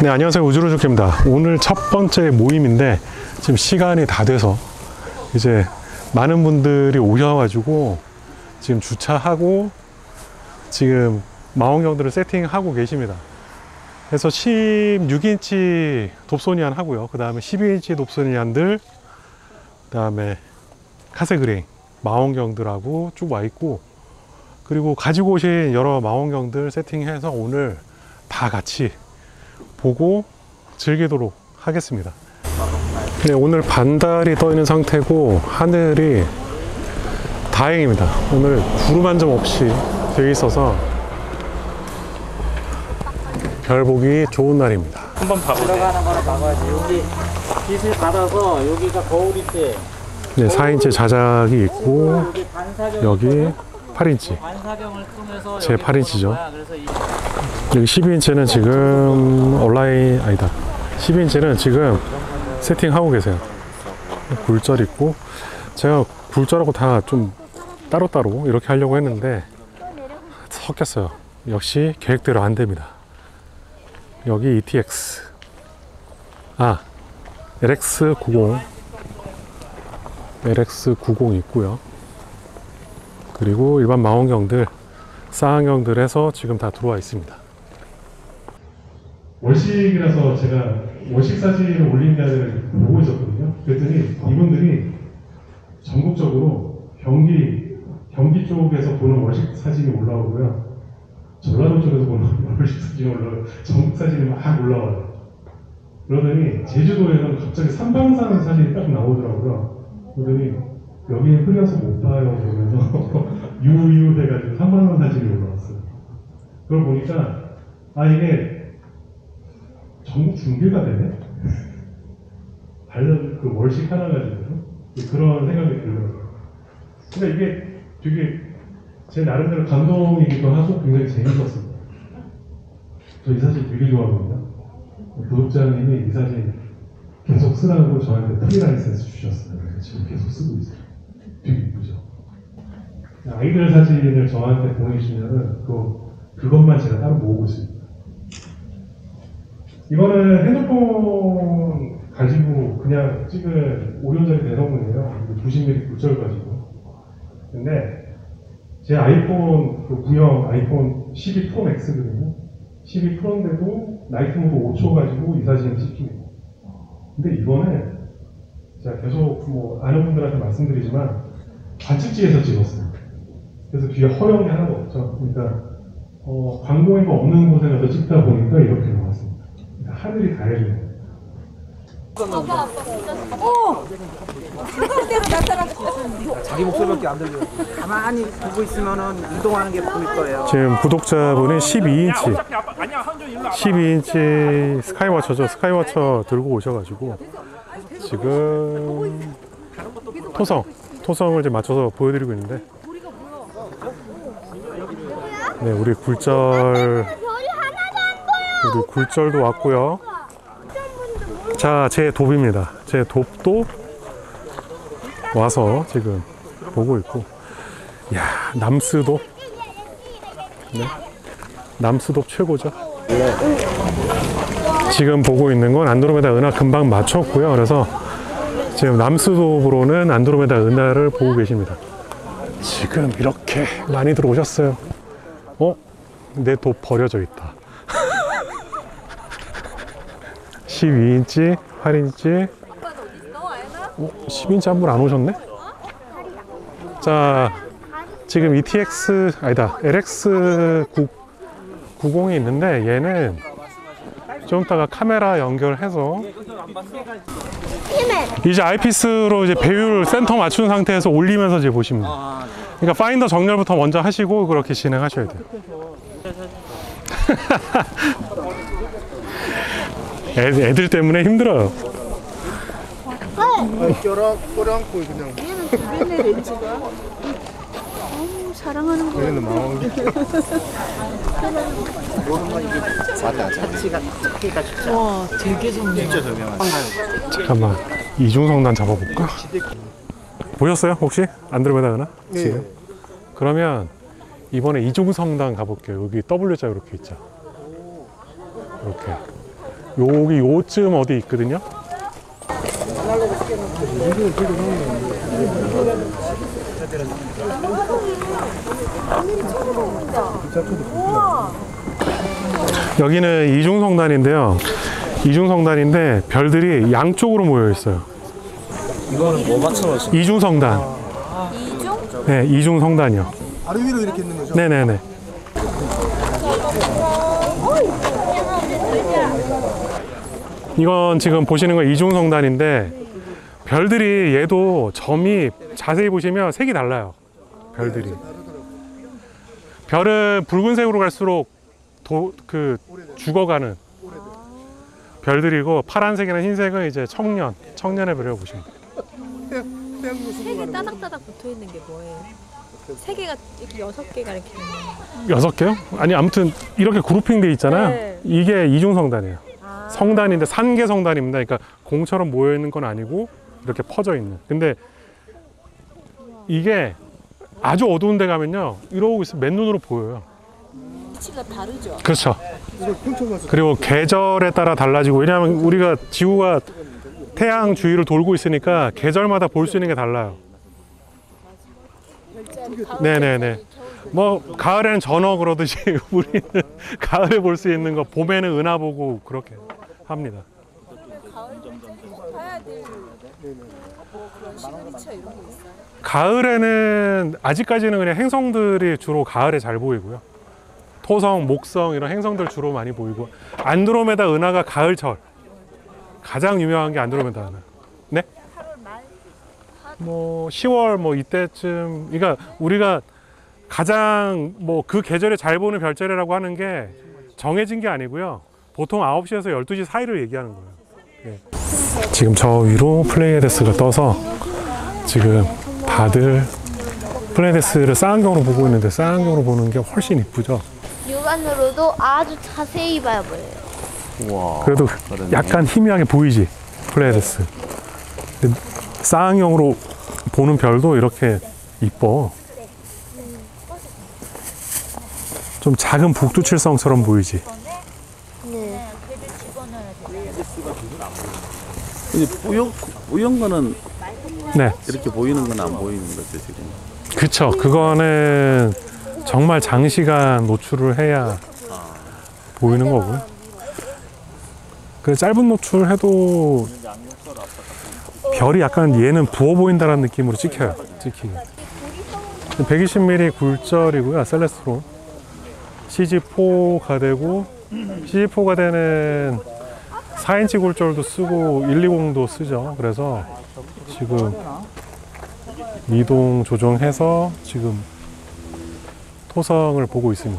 네, 안녕하세요. 우주로조입니다. 오늘 첫 번째 모임인데 지금 시간이 다 돼서 이제 많은 분들이 오셔가지고 지금 주차하고 지금 망원경들을 세팅하고 계십니다. 그래서 16인치 돕소니안 하고요. 그 다음에 12인치 돕소니안들, 그 다음에 카세그레인 망원경들하고 쭉 와 있고, 그리고 가지고 오신 여러 망원경들 세팅해서 오늘 다 같이 보고 즐기도록 하겠습니다. 네, 오늘 반달이 떠 있는 상태고 하늘이 다행입니다. 오늘 구름 한 점 없이 되어 있어서 별 보기 좋은 날입니다. 한번 봐보세요. 들어가는 거는 봐봐야지. 여기 빛을 받아서 여기가 거울일 때. 네, 4인치 자작이 있고 여기 8인치 제 8인치죠. 여기 12인치는 지금 온라인 아니다, 12인치는 지금 세팅하고 계세요. 굴절 있고, 제가 굴절하고 다 좀 따로따로 이렇게 하려고 했는데 섞였어요. 역시 계획대로 안 됩니다. 여기 ETX LX90 있고요. 그리고 일반 망원경들, 쌍안경들에서 지금 다 들어와 있습니다. 월식이라서 제가 월식 사진을 올린 날을 보고 있었거든요. 그랬더니 이분들이 전국적으로 경기 쪽에서 보는 월식 사진이 올라오고요, 전라도 쪽에서 보는 월식 사진이 올라오고, 전국 사진이 막 올라와요. 그러더니 제주도에는 갑자기 삼방산 사진이 딱 나오더라고요. 그러더니 여기는 흐려서 못 봐요 그러면서 유유해가지고 삼방산 사진이 올라왔어요. 그걸 보니까 이게 전국 중계가 되네? 그 월식 하나 가지고 그런 생각이 들더라고요. 근데 이게 되게 제 나름대로 감동이기도 하고 굉장히 재밌었습니다. 저 이 사진 되게 좋아하거든요. 구독자님이 이 사진 계속 쓰라고 저한테 프리 라이센스 주셨어요. 그래서 지금 계속 쓰고 있어요. 되게 이쁘죠? 아이들 사진을 저한테 보내주시면은 그것만 제가 따로 모으고 있습니다. 이거는 핸드폰 가지고 그냥 찍은 5년짜리 대성문이에요. 90mm 굴절 가지고. 근데 제 아이폰, 구형 아이폰 12 프로 맥스거든요. 12 프로인데도 나이트 모드 5초 가지고 이 사진을 찍힙니다. 근데 이거는 제가 계속 아는 분들한테 말씀드리지만 관측지에서 찍었어요. 그래서 뒤에 허용이 하나도 없죠. 그러니까 광고가 없는 곳에 가서 찍다 보니까 이렇게 나왔습니다. 그러니까 하늘이 다행이에요. 자기 목소리밖에 안 들려요. 가만히 보고 있으면은 이동하는 게 보일 거예요. 지금 구독자분이 12인치 스카이워처죠. 스카이워처 들고 오셔가지고 지금 토성을 이제 맞춰서 보여드리고 있는데, 네, 우리 굴절도 왔고요. 자, 제 돕입니다. 제 돕도 와서 지금 보고 있고, 야, 남스돕, 네, 남스돕 최고죠. 지금 보고 있는 건 안드로메다 은하 금방 맞췄고요. 그래서 지금 남스돕으로는 안드로메다 은하를 보고 계십니다. 지금 이렇게 많이 들어오셨어요. 내 돕 버려져 있다. 12인치, 8인치, 10인치 한 분 안 오셨네? 자, 지금 LX90이 있는데 얘는 좀 이따가 카메라 연결해서 이제 아이피스로 이제 배율 센터 맞춘 상태에서 올리면서 이제 보시면 돼요. 그러니까 파인더 정렬부터 먼저 하시고 그렇게 진행하셔야 돼요. 애들 때문에 힘들어요. 껴안고 그냥. 얘는 주변의 렌즈가 사랑하는 거. 얘는 망원경. 차치가 찾기가 쉽지 않아. 와, 되게 정말. 진짜 저명한. 잠깐만, 이중성단 잡아볼까? 보셨어요 혹시? 안드로메다 은하? 네. 지금? 그러면 이번에 이중성단 가볼게요. 여기 W자 이렇게 있죠. 이렇게 여기 요쯤 어디 있거든요. 여기는 이중성단인데요. 이중성단인데 별들이 양쪽으로 모여 있어요. 이거는 뭐 맞춰놓으신 이중성단. 이중? 네, 이중성단이요. 아래 위로 이렇게 있는 거죠? 네네네. 이건 지금 보시는 건 이중성단인데 별들이 얘도 점이 자세히 보시면 색이 달라요. 별들이. 별은 붉은색으로 갈수록 죽어가는 별들이고 파란색이나 흰색은 이제 청년의 별이라고 보시면 돼요. 세 개 따닥따닥 붙어 있는 게 뭐예요? 세 개가 이렇게 6개가 이렇게 있는 6개요? 아니 아무튼 이렇게 그룹핑 돼 있잖아요. 네. 이게 이중성단이에요. 성단인데 산계 성단입니다. 그러니까 공처럼 모여 있는 건 아니고 이렇게 퍼져 있는. 근데 이게 아주 어두운 데 가면요 이러고 있으면 맨눈으로 보여요. 위치가 다르죠? 그렇죠. 이걸 펼쳐가지고. 그리고 계절에 따라 달라지고, 왜냐하면 우리가 지구가 태양 주위를 돌고 있으니까 계절마다 볼 수 있는 게 달라요. 네네네. 뭐 가을에는 전어 그러듯이 우리는 가을에 볼 수 있는 거 봄에는 은하 보고 그렇게 합니다. 봐야 될 뭐 그런 시그니처 이런 거 있어요? 가을에는 아직까지는 그냥 행성들이 주로 가을에 잘 보이고요. 토성, 목성 이런 행성들 주로 많이 보이고, 안드로메다 은하가 가을철 가장 유명한 게 안드로메다 은하. 네? 뭐 10월 뭐 이때쯤. 그러니까 우리가 가장 뭐 그 계절에 잘 보는 별자리라고 하는 게 정해진 게 아니고요. 보통 9시에서 12시 사이를 얘기하는 거예요. 예. 지금 저 위로 플레이아데스가 떠서 지금 다들 플레이아데스를 쌍안경으로 보고 있는데, 쌍안경으로 보는 게 훨씬 이쁘죠. 육안으로도 아주 자세히 봐야 보여요. 우와. 그래도 약간 희미하게 보이지, 플레이아데스. 근데 쌍안경으로 보는 별도 이렇게 이뻐. 좀 작은 북두칠성처럼 보이지. 네. 뿌연 거는 네, 이렇게 보이는 건 안 보이는 거죠 지금. 그쵸. 그거는 정말 장시간 노출을 해야 보이는 거고요. 그 짧은 노출해도 별이 약간 얘는 부어 보인다는 느낌으로 찍혀요. 찍히기. 120mm 굴절이고요. 셀레스트론. CG4가 되고, CG4가 되는 4인치 굴절도 쓰고 120도 쓰죠. 그래서 지금 이동 조정해서 지금 토성을 보고 있습니다.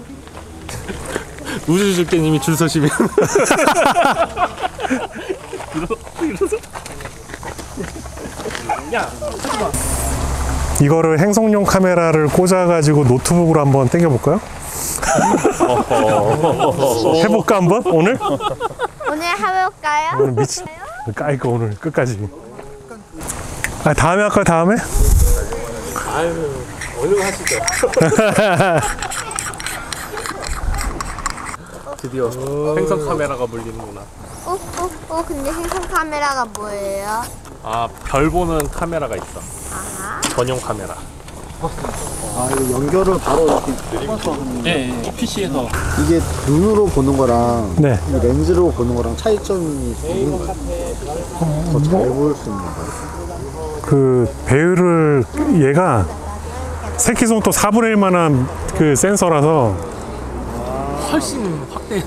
우주줄게님이 줄 서시면 이거를 행성용 카메라를 꽂아가지고 노트북으로 한번 당겨볼까요? 해볼까 한번? 오늘? 오늘 해볼까요? 오늘 미친 까이거 오늘 끝까지. 아, 다음에 할까요? 다음에? 오늘 하시죠. 드디어 행성 카메라가 물리는구나. 근데 생성 카메라가 뭐예요? 아, 별 보는 카메라가 있어. 전용 카메라. 아, 이거 연결을 바로 이렇게 꽂아서 하는 네, PC에서. 이게 눈으로 보는 거랑 네. 이 렌즈로 보는 거랑 차이점이 있는 거예요. 더 잘 보일 수 있는 거예요. 그 배율을, 얘가 새끼손톱 4분의 1만한 그 센서라서 훨씬 확대해서.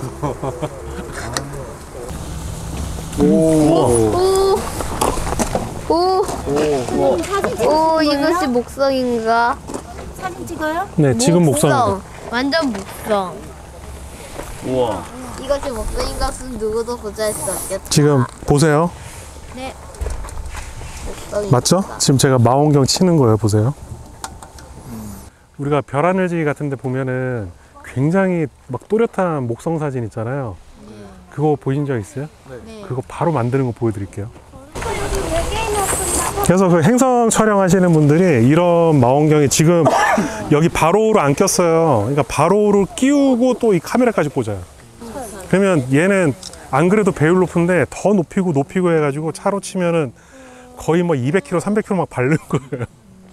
오, 이것이 목성인가? 사진 찍어요? 네, 지금 목성. 완전 목성. 우와. 이것이 목성인 것은 누구도 고자할 수 없겠다. 지금 보세요. 네. 목성입니다. 맞죠? 지금 제가 망원경 치는 거예요. 보세요. 우리가 별하늘지기 같은 데 보면은 굉장히 막 또렷한 목성 사진 있잖아요. 그거 보신 적 있어요? 네. 그거 바로 만드는 거 보여드릴게요. 그래서 그 행성 촬영하시는 분들이 이런 망원경이 지금 여기 바로우로 안 꼈어요. 그러니까 바로우를 끼우고 또 이 카메라까지 꽂아요. 그러면 얘는 안 그래도 배율 높은데 더 높이고 해가지고 차로 치면은 거의 뭐 200km, 300km 막 밟는 거예요.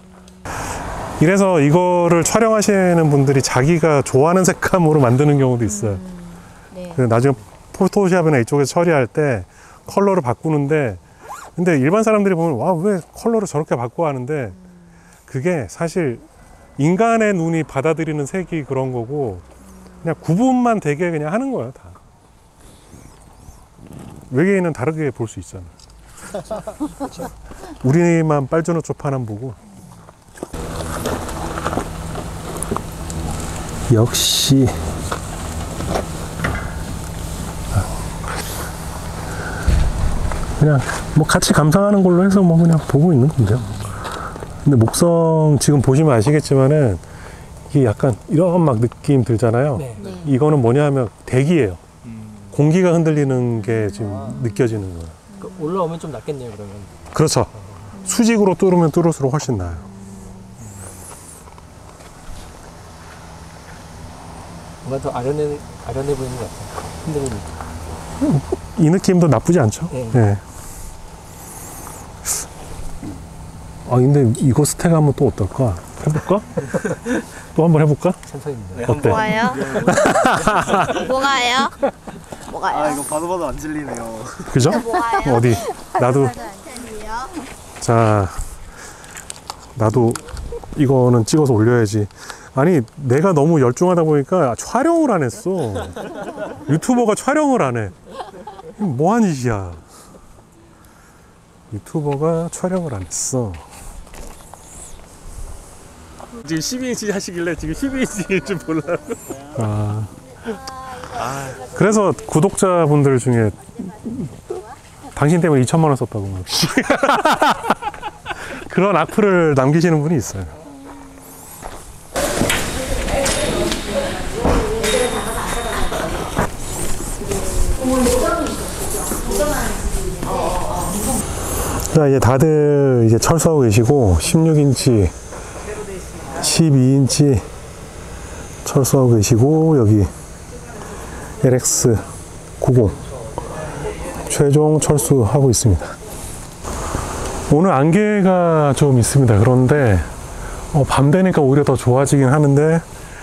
이래서 이거를 촬영하시는 분들이 자기가 좋아하는 색감으로 만드는 경우도 있어요. 네. 그래서 나중에 포토샵이나 이쪽에서 처리할 때 컬러를 바꾸는데, 근데 일반 사람들이 보면 와, 왜 컬러를 저렇게 바꿔 하는데, 그게 사실 인간의 눈이 받아들이는 색이 그런 거고, 그냥 구분만 되게 그냥 하는 거예요, 다. 외계인은 다르게 볼 수 있잖아. 우리만 빨주노 쪽파만 보고. 역시 그냥 뭐 같이 감상하는 걸로 해서 뭐 그냥 보고 있는 건데요. 근데 목성 지금 보시면 아시겠지만은 이게 약간 이런 막 느낌 들잖아요. 네. 이거는 뭐냐 하면 대기예요. 공기가 흔들리는 게 지금 느껴지는 거예요. 그 올라오면 좀 낫겠네요, 그러면. 그렇죠. 수직으로 뚫으면 뚫을수록 훨씬 나아요. 뭔가 더 아련해 보이는 것 같아요. 흔들리니까. 이 느낌도 나쁘지 않죠? 네. 네. 아, 근데 이거 스택 하면 또 어떨까? 해볼까? 또 한번 해볼까? 찬성입니다. 어때? 뭐가요? 뭐가요? 뭐가요? 아, 이거 봐도 안 질리네요. 그죠? 뭐가요? 어디? 나도, 텐데요? 자, 나도 이거는 찍어서 올려야지. 아니, 내가 너무 열중하다 보니까 촬영을 안 했어. 유튜버가 촬영을 안 해. 뭐 하는 짓이야. 유튜버가 촬영을 안 했어. 지금 12인치 하시길래 지금 12인치인 줄 몰라요. 아. 그래서 구독자분들 중에 당신 때문에 2천만 원 썼다고 막. 그런 악플을 남기시는 분이 있어요. 자, 이제 다들 이제 철수하고 계시고 16인치, 12인치 철수하고 계시고, 여기 LX90 최종 철수하고 있습니다. 오늘 안개가 좀 있습니다. 그런데 밤 되니까 오히려 더 좋아지긴 하는데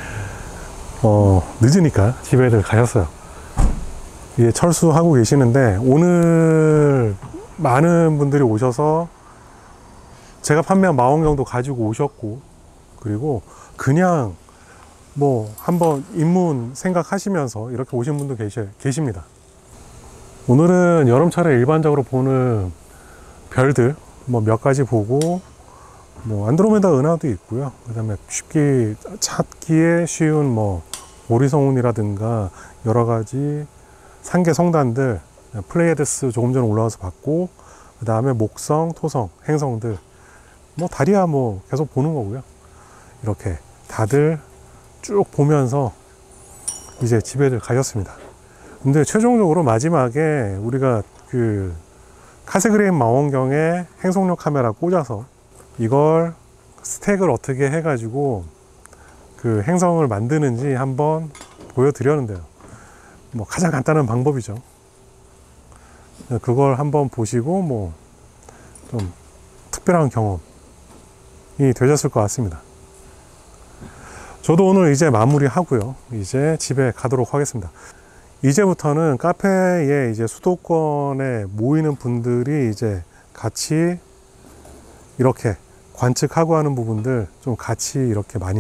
늦으니까 집에들 가셨어요. 이제 철수하고 계시는데, 오늘 많은 분들이 오셔서 제가 판매한 망원경도 가지고 오셨고, 그리고 그냥 뭐 한번 입문 생각하시면서 이렇게 오신 분도 계십니다. 오늘은 여름철에 일반적으로 보는 별들 뭐 몇 가지 보고, 뭐 안드로메다 은하도 있고요. 그 다음에 쉽게 찾기에 쉬운 뭐 오리성운이라든가 여러 가지 상계 성단들, 플레이아데스 조금 전에 올라와서 봤고, 그 다음에 목성, 토성, 행성들, 뭐 달이야 뭐 계속 보는 거고요. 이렇게 다들 쭉 보면서 이제 집에들 가셨습니다. 근데 최종적으로 마지막에 우리가 그 카세그레인 망원경에 행성용 카메라 꽂아서 이걸 스택을 어떻게 해가지고 그 행성을 만드는지 한번 보여드렸는데요. 뭐 가장 간단한 방법이죠. 그걸 한번 보시고 뭐 좀 특별한 경험이 되셨을 것 같습니다. 저도 오늘 이제 마무리 하고요. 이제 집에 가도록 하겠습니다. 이제부터는 카페에 이제 수도권에 모이는 분들이 이제 같이 이렇게 관측하고 하는 부분들 좀 같이 이렇게 많이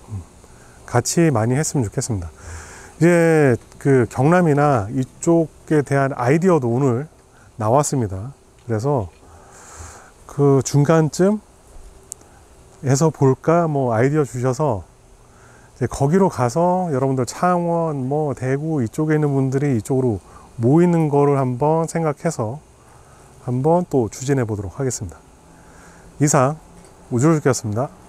했으면 좋겠습니다. 이제 그 경남이나 이쪽에 대한 아이디어도 오늘 나왔습니다. 그래서 그 중간쯤 해서 볼까 뭐 아이디어 주셔서 이제 거기로 가서 여러분들 창원, 뭐 대구 이쪽에 있는 분들이 이쪽으로 모이는 거를 한번 생각해서 한번 또 추진해 보도록 하겠습니다. 이상 우주로즈였습니다.